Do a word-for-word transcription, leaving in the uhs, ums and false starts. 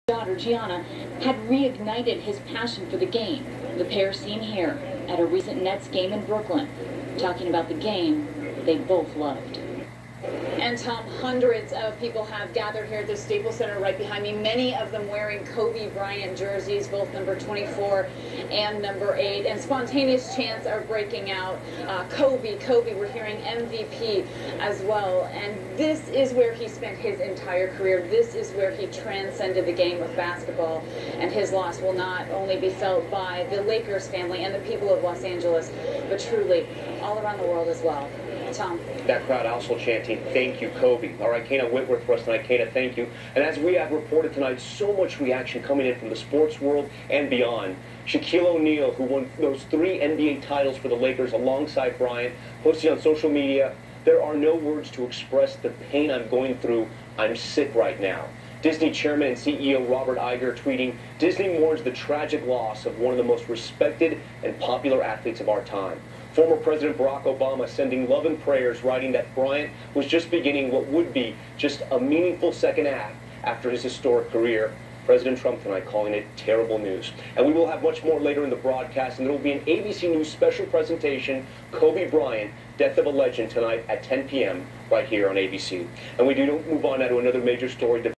daughter Gianna had reignited his passion for the game. The pair seen here at a recent Nets game in Brooklyn, talking about the game they both loved. And Tom, hundreds of people have gathered here at the Staples Center right behind me, many of them wearing Kobe Bryant jerseys, both number twenty-four and number eight, and spontaneous chants are breaking out. Uh, Kobe, Kobe, we're hearing M V P as well, and this is where he spent his entire career. This is where he transcended the game of basketball, and his loss will not only be felt by the Lakers family and the people of Los Angeles, but truly all around the world as well. Tom. That crowd also chanting, "Thank you, Kobe." All right, Kana Whitworth for us tonight. Kana, thank you. And as we have reported tonight, so much reaction coming in from the sports world and beyond. Shaquille O'Neal, who won those three N B A titles for the Lakers alongside Bryant, posted on social media, "There are no words to express the pain I'm going through. I'm sick right now." Disney chairman and C E O Robert Iger tweeting, "Disney mourns the tragic loss of one of the most respected and popular athletes of our time." Former President Barack Obama sending love and prayers, writing that Bryant was just beginning what would be just a meaningful second act after his historic career. President Trump tonight calling it terrible news. And we will have much more later in the broadcast, and there will be an A B C News special presentation, Kobe Bryant, Death of a Legend, tonight at ten p m right here on A B C. And we do move on now to another major story.